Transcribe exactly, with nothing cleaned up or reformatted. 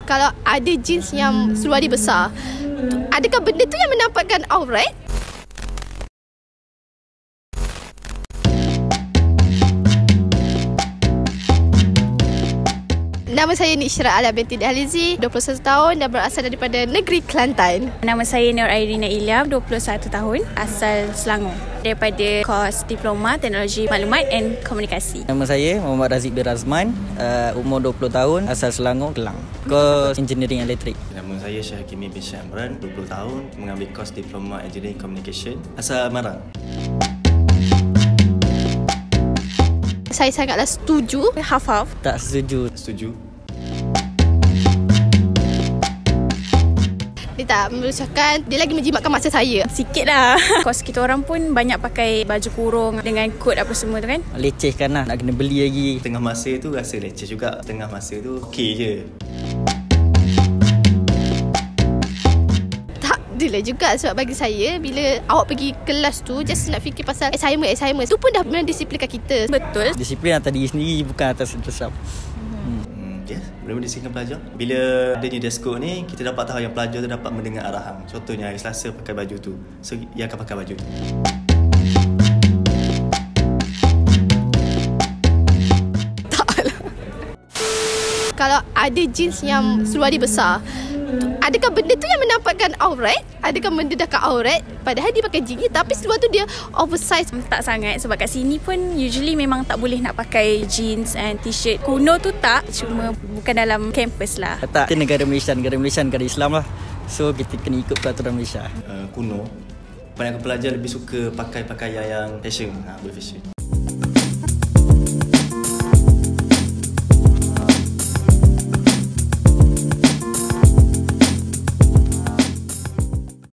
Kalau ada jeans yang seluar dia besar, adakah benda tu yang menampakkan aurat? Nama saya Nishra Alia binti Dahlizi, dua puluh satu tahun dan berasal daripada negeri Kelantan. Nama saya Nur Airina Ilham, dua puluh satu tahun, asal Selangor. Daripada kos Diploma Teknologi Maklumat and Komunikasi. Nama saya Muhammad Razik bin Razman, uh, umur dua puluh tahun, asal Selangor, Kelang. Kos Engineering Elektrik. Nama saya Syahakimi bin Syed Amran, dua puluh tahun, mengambil kos Diploma Engineering Communication, asal Marang. Saya sangatlah setuju. Half-half. Tak setuju. Setuju. Dia tak merusakan, dia lagi menjimatkan masa saya. Sikit lah. Kos kita orang pun banyak pakai baju kurung dengan kot apa semua tu kan. Lecehkan lah, nak kena beli lagi. Tengah masa tu rasa leceh juga. Tengah masa tu okey je. Dia juga sebab bagi saya bila awak pergi kelas tu just nak fikir pasal assignment assignment tu pun dah mendisiplinkan kita. Betul. Disiplin atas diri sendiri, bukan atas resap. Hmm. Hmm, yes, boleh mendisiplinkan pelajar. Bila ada ni dress code ni, kita dapat tahu yang pelajar tu dapat mendengar arahan. Contohnya hari Selasa pakai baju tu, so ia akan pakai baju tu. Taklah. Kalau ada jeans yang seluar dia besar, adakah benda tu yang menampakkan aurat? Adakah mendedahkan aurat? Padahal dia pakai jeans tapi seluar tu dia oversize. Tak sangat sebab kat sini pun usually memang tak boleh nak pakai jeans and t-shirt. Kuno tu tak, cuma bukan dalam kampus lah. Tak, kita negara Malaysia, negara Malaysia, negara Islam lah. So kita kena ikut peraturan Malaysia. Uh, kuno, banyak pelajar lebih suka pakai pakaian yang fashion. Ha, boleh fashion.